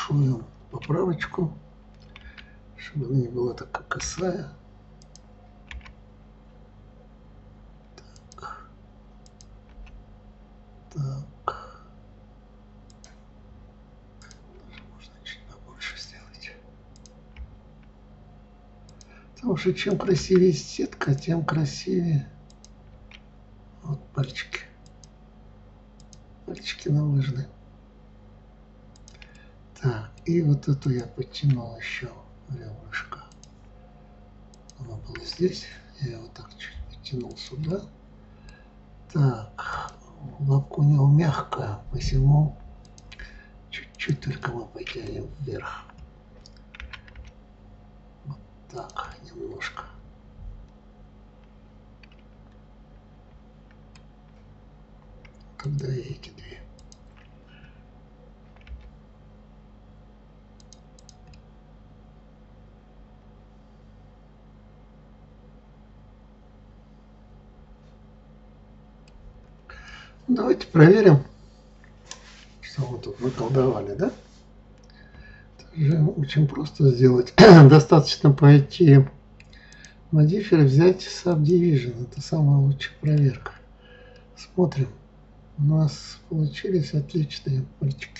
небольшую поправочку, чтобы она не была такая косая. Так. Так. Даже можно чуть побольше сделать. Потому что чем красивее сетка, тем красивее вот пальчики. Пальчики нам важны. Так, и вот эту я подтянул еще ребрышко. Оно было здесь. Я его так чуть подтянул сюда. Так, лапка у него мягкая, посему чуть-чуть только мы потянем вверх. Вот так, немножко. Когда эти две. Давайте проверим, что мы тут наколдовали, да? Это же очень просто сделать. Достаточно пойти в модифер, взять Subdivision. Это самая лучшая проверка. Смотрим. У нас получились отличные пальчики.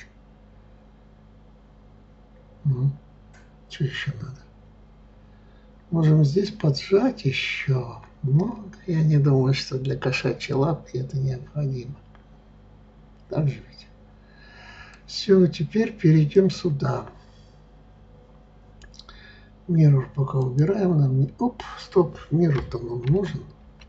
Что еще надо? Можем здесь поджать еще. Но я не думаю, что для кошачьей лапки это необходимо. Так же ведь? Все, теперь перейдем сюда. Mirror пока убираем. Нам не... Оп, стоп, Mirror-то нам нужен.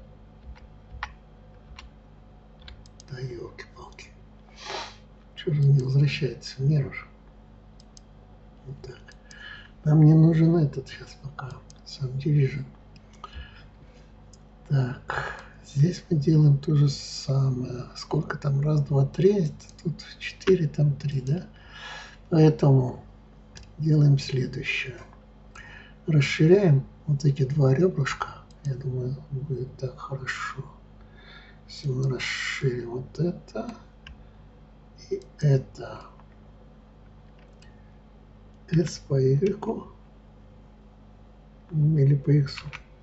Да елки-палки. Чего же не возвращается Mirror? Вот так. Нам не нужен этот сейчас пока. Subdivision. Так, здесь мы делаем то же самое. Сколько там? Раз, два, три. Тут 4, там 3, да? Поэтому делаем следующее. Расширяем вот эти два ребрышка. Я думаю, будет так хорошо. Если мы расширим вот это и это. S по Y или по X.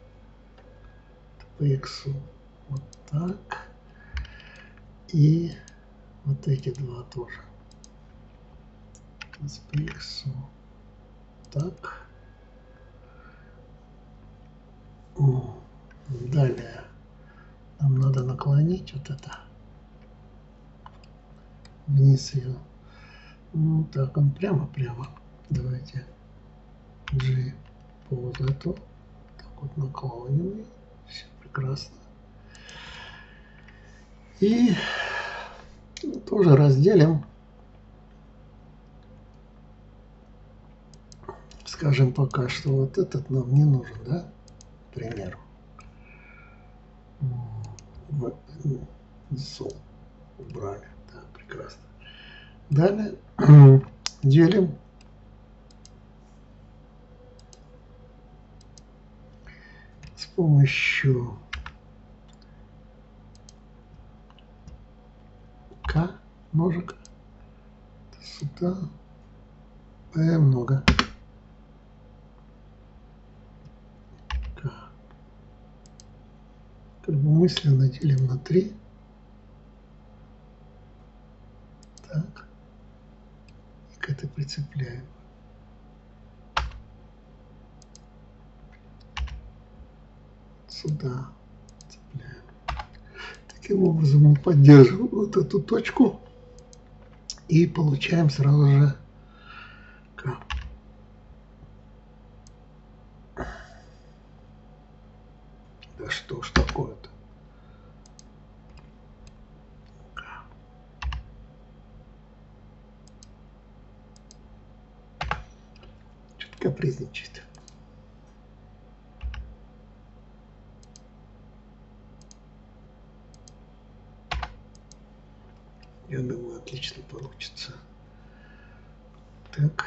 По X. Вот так. И вот эти два тоже. S по X. Так. Далее нам надо наклонить вот это вниз ее. Ну, так, он прямо-прямо. Давайте G по вот эту. Так вот наклоним. Все прекрасно. И тоже разделим. Скажем пока, что вот этот нам не нужен, да? К примеру. Сол убрали. Так, прекрасно. Далее делим с помощью К ножик сюда. Много. К. Как бы мысленно делим на 3. Так. И к этой прицепляем. Сюда цепляем. Таким образом мы поддерживаем вот эту точку и получаем сразу же К. Да что ж такое-то? Что-то капризничает. Я думаю, отлично получится. Так.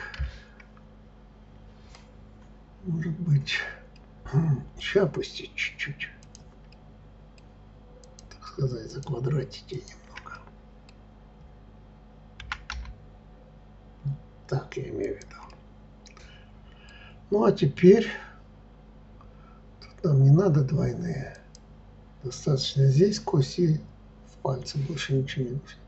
Может быть, еще опустить чуть-чуть. Так сказать, заквадратить немного. так я имею в виду. Ну а теперь тут нам не надо двойные. Достаточно здесь коси в пальце, больше ничего не нужно.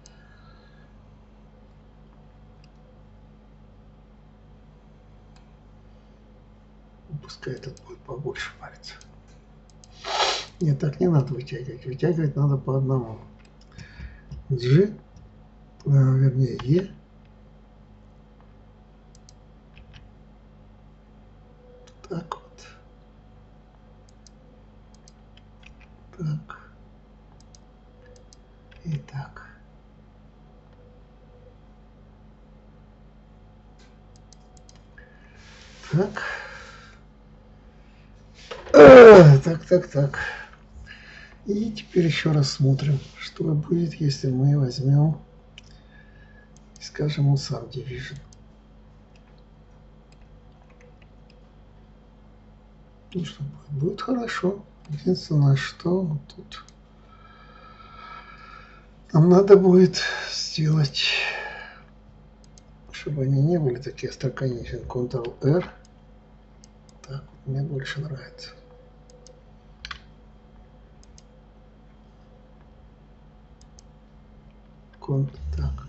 Пускай этот будет побольше пальца. Нет, так не надо вытягивать. Вытягивать надо по одному. G, вернее E. Так вот. Так. И так. Так. Так. И теперь еще раз смотрим, что будет, если мы возьмем, скажем, Subdivision. Ну что будет? Будет хорошо. Единственное, что вот тут нам надо будет сделать, чтобы они не были такие остроконечные. Ctrl-R. Так, мне больше нравится. Так,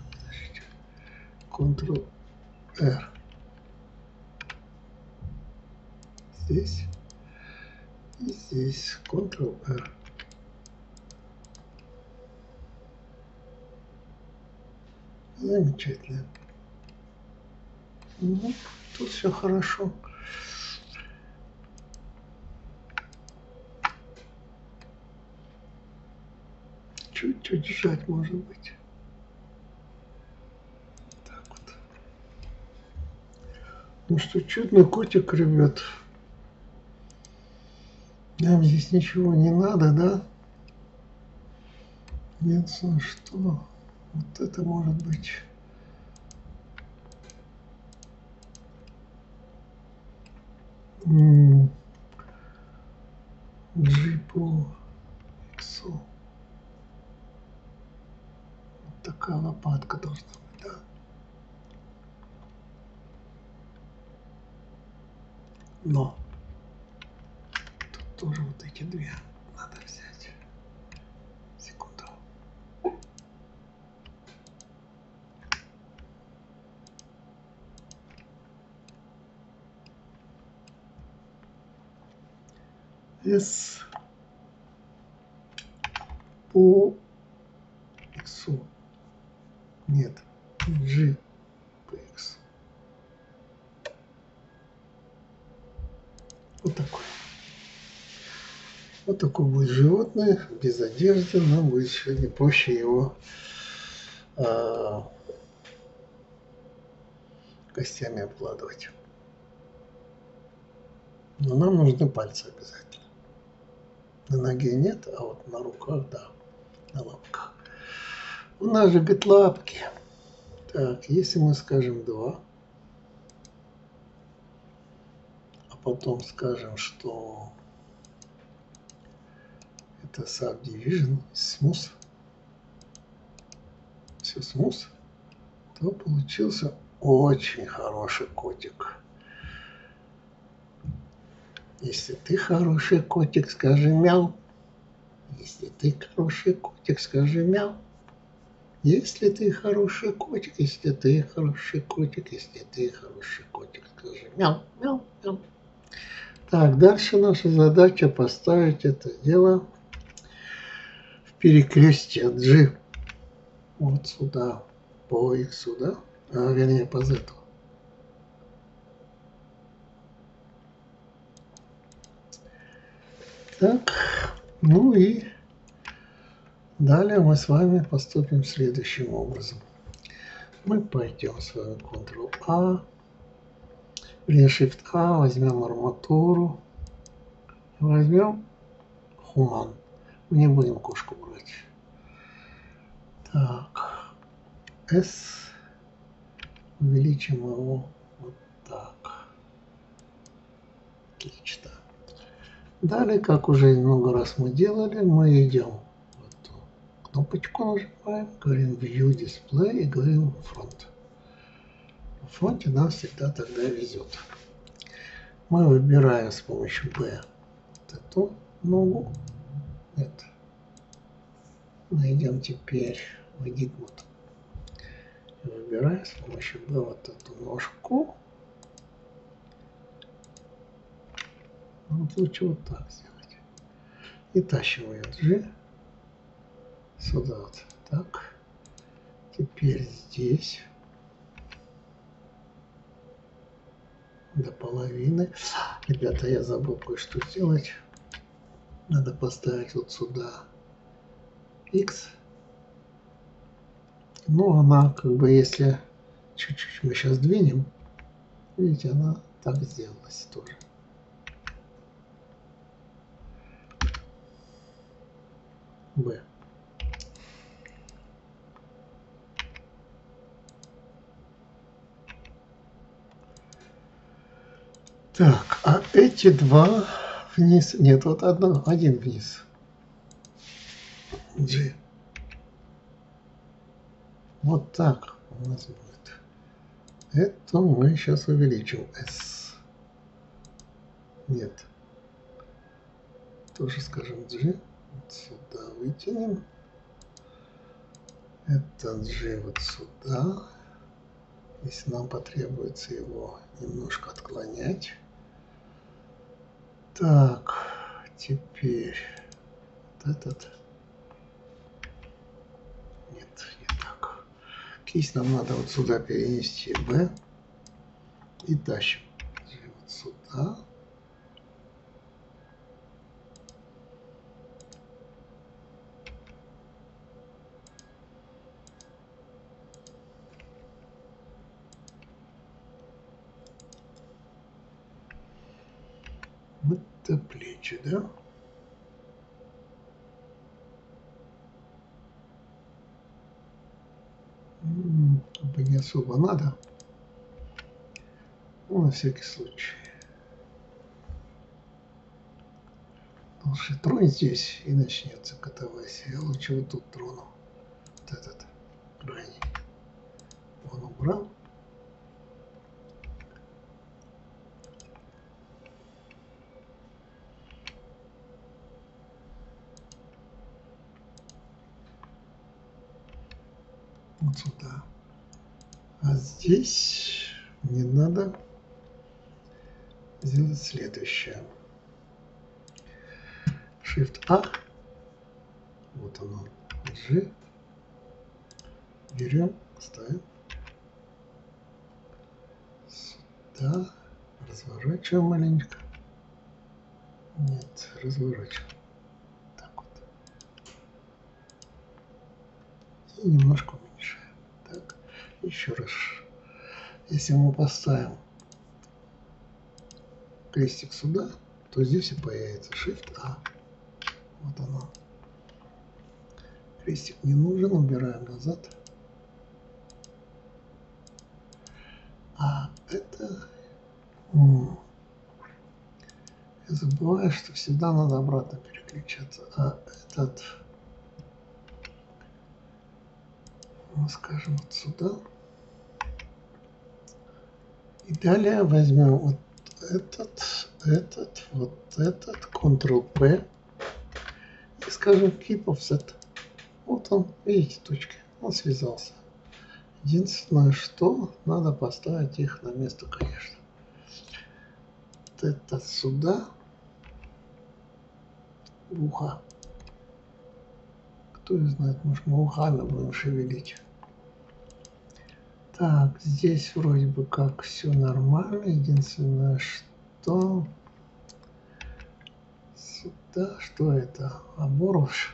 Ctrl-R. Здесь и здесь Ctrl-R. Замечательно. Ну, тут все хорошо. Чуть-чуть сжать, может быть. Так вот. Ну что, чудный котик, ребят. Нам здесь ничего не надо, да? Единственное, что вот это может быть. G по X. Вот такая лопатка должна быть, да? Но тут тоже вот эти две надо взять. Секунду. S по X. Нет, G по X. Вот такой. Вот такой будет животное, без одежды, но будет сегодня проще его костями обкладывать. Но нам нужны пальцы обязательно. На ноге нет, а вот на руках, да, на лапках. У нас же говорит лапки. Так, если мы скажем 2, а потом скажем, что это Subdivision, Smooth, все Smooth, то получился очень хороший котик. Если ты хороший котик, скажи мяу. Если ты хороший котик, скажи мяу. Если ты хороший котик, если ты хороший котик, если ты хороший котик, скажи мяу, мяу, мяу. Так, дальше наша задача поставить это дело в перекрестие G. Вот сюда, по X сюда, вернее по Z. Так, ну и далее мы с вами поступим следующим образом. Мы пойдем с вами Ctrl-A, Shift-A, возьмем арматуру, возьмем Human. Мы не будем кошку брать. Так, S, увеличим его вот так. Отлично. Далее, как уже много раз мы делали, мы идем в эту кнопочку, нажимаем, говорим View Display и говорим Front. фронте нам всегда тогда везет. Мы выбираем с помощью B вот эту ногу. Нет. Найдем теперь в Edit Mode. Выбираем с помощью B вот эту ножку. Вот лучше вот так сделать. И тащим ее G сюда вот. Так. Теперь здесь до половины. Ребята, я забыл кое-что сделать. Надо поставить вот сюда X. Ну, она как бы, если чуть-чуть мы сейчас двинем, видите, она так сделалась тоже. B. Так, а эти два вниз. Нет, вот один вниз. G. Вот так у нас будет. Это мы сейчас увеличим. S. Нет. Тоже скажем G. Вот сюда вытянем. Это G вот сюда. Если нам потребуется его немножко отклонять. Так, теперь вот этот. Нет, не так. Кисть нам надо вот сюда перенести B. И тащим G вот сюда. Это плечи, да? Как бы не особо надо. Ну, на всякий случай. Потому что тронь здесь и начнется катавасия. Я лучше вот тут трону. Вот этот крайний. Он убрал. Вот сюда. А здесь мне надо сделать следующее. Shift-A. Вот оно. G. Берем, ставим. Сюда. Разворачиваем маленько. Нет, разворачиваем. Так вот. И немножко уменьшаем. Так. Еще раз. Если мы поставим крестик сюда, то здесь и появится Shift-A. Вот оно. Крестик не нужен, убираем назад. А это... Я забываю, что всегда надо обратно переключаться. А этот... Мы скажем вот сюда. И далее возьмем вот этот, вот этот, Ctrl-P. И скажем Keep Offset. Вот он, видите, точки. Он связался. Единственное, что надо поставить их на место, конечно. Вот это сюда. Ухо. Кто знает, может мы ухами будем шевелить. Так, здесь вроде бы как все нормально. Единственное, что... Сюда, что это? Оборвыш.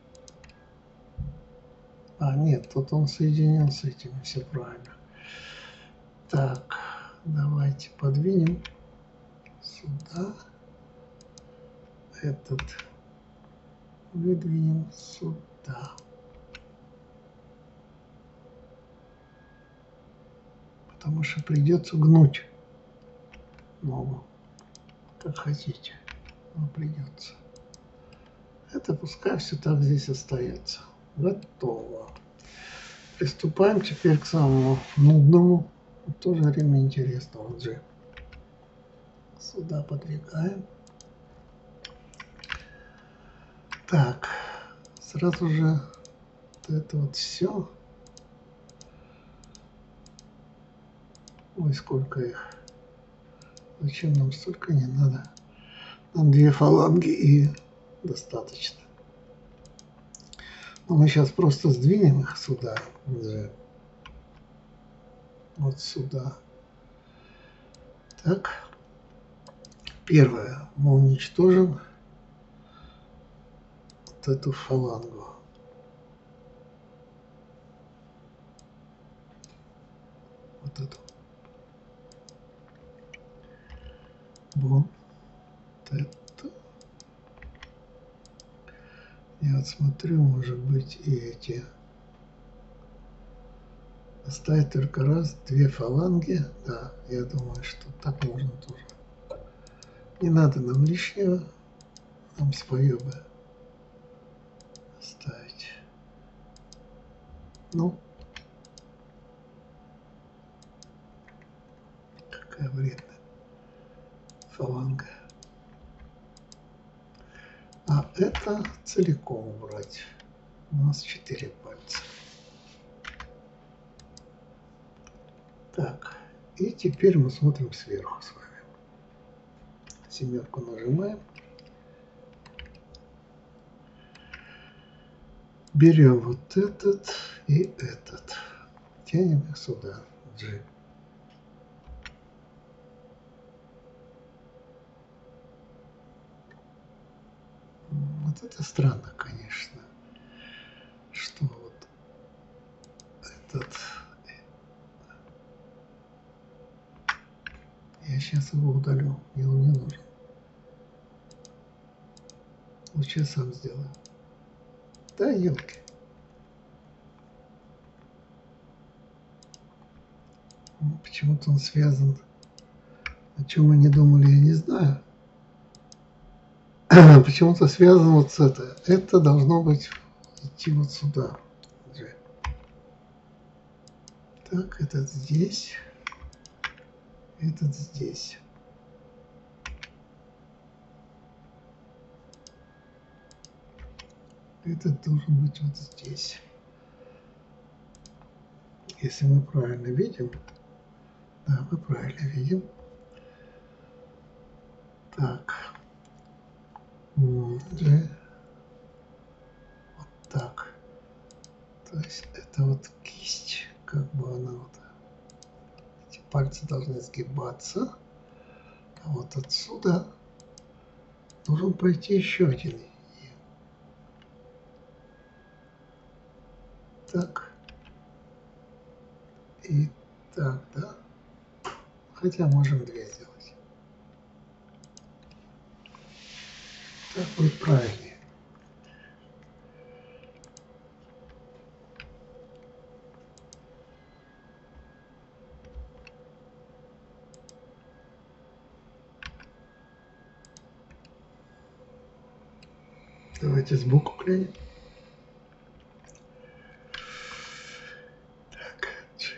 А, нет, тут он соединен с этим, все правильно. Так, давайте подвинем сюда. Этот выдвинем сюда. Потому что придется гнуть ногу. Как хотите, но придется. Это пускай все так здесь остается. Готово. Приступаем теперь к самому нудному. В то же время интересно. Вот же сюда подвигаем. Так, сразу же вот это вот все. Ой, сколько их. Зачем нам столько не надо? Нам 2 фаланги и достаточно. Но мы сейчас просто сдвинем их сюда. Вот сюда. Так. Первое. Мы уничтожим вот эту фалангу. Вот эту. Вот это. Я вот смотрю, может быть, и эти. Оставить только раз, 2 фаланги. Да, я думаю, что так можно тоже. Не надо нам лишнего. Нам свое бы оставить. Ну, какая вредная фаланга. А это целиком убрать. У нас 4 пальца. Так, и теперь мы смотрим сверху с вами. 7 нажимаем. Берем вот этот и этот. Тянем их сюда. G. Вот это странно, конечно, что вот этот... Я сейчас его удалю, мне он не нужен. Лучше я сам сделаю. Да, елки. Почему-то он связан. О чем мы не думали, я не знаю. Почему-то связан вот с это. Это должно быть идти вот сюда. Так, этот здесь. Этот здесь. Этот должен быть вот здесь. Если мы правильно видим. Да, мы правильно видим. Так. G. Вот так. То есть это вот кисть, как бы она вот. Эти пальцы должны сгибаться. А вот отсюда должен пойти еще один. Так. И так, да? Хотя можем 2 сделать. Так будет правильнее. Давайте сбоку клеим. Так,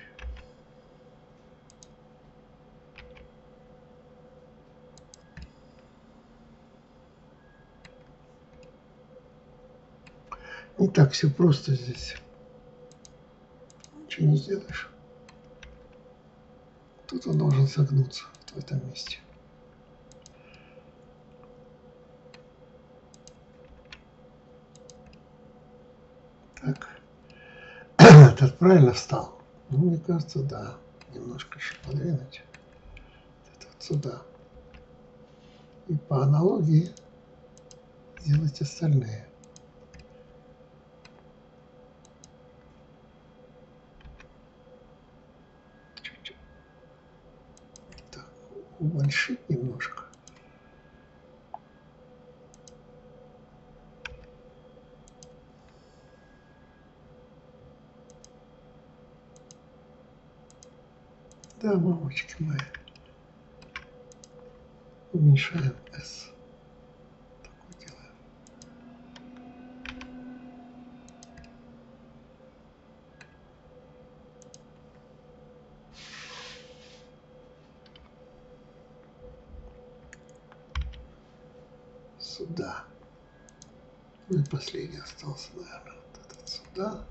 не так все просто здесь. Ничего не сделаешь. Тут он должен согнуться в этом месте. Так. Этот правильно встал? Ну, мне кажется, да. Немножко еще подвинуть. Это вот сюда. И по аналогии сделать остальные. Чуть-чуть. Так, убольшить немножко. Да, мамочки мои. Уменьшаем S. Такое делаем. сюда. Ну и последний остался, наверное, вот этот сюда.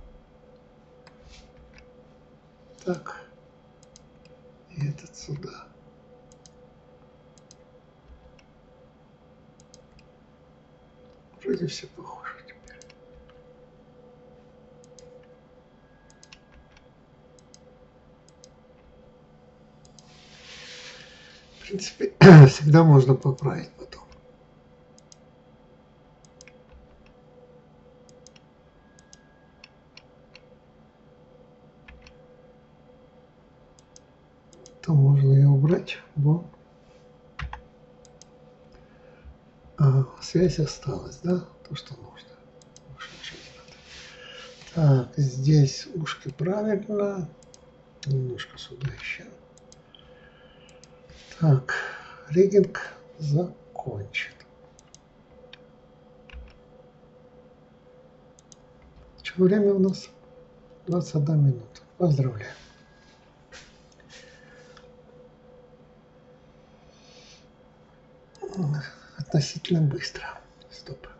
Так. И этот сюда. Вроде все похоже теперь. В принципе, всегда можно поправить потом. То можно ее убрать. Вот. Связь осталась, да? То, что нужно. Больше ничего не надо. Так, здесь ушки правильно. Немножко сюда еще. Так, риггинг закончен. Что время у нас? 21 минута. Поздравляю. Относительно быстро. Стоп.